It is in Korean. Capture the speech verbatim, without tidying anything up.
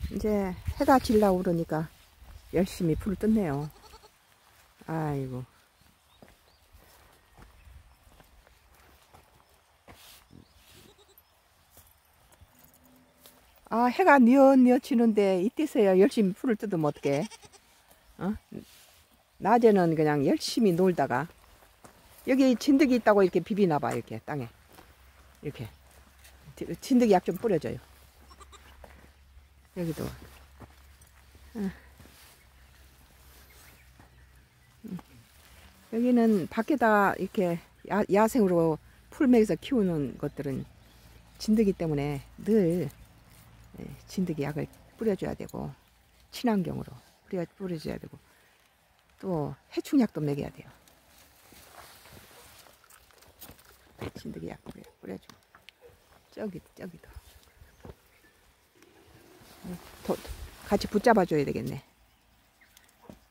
이제 해가 질라고 그러니까 열심히 풀을 뜯네요. 아이고. 아, 해가 뉘엿뉘엿 지는데 이때서야 열심히 풀을 뜯으면 어떡해? 어? 낮에는 그냥 열심히 놀다가 여기 진드기 있다고 이렇게 비비나봐. 이렇게 땅에 이렇게 진드기 약 좀 뿌려줘요. 여기도. 어. 여기는 밖에다 이렇게 야, 야생으로 풀맥에서 키우는 것들은 진드기 때문에 늘 진드기 약을 뿌려줘야 되고, 친환경으로 뿌려, 뿌려줘야 되고, 또 해충약도 먹여야 돼요. 진드기 약 뿌려, 뿌려주고. 저기, 저기도. 더, 같이 붙잡아줘야 되겠네.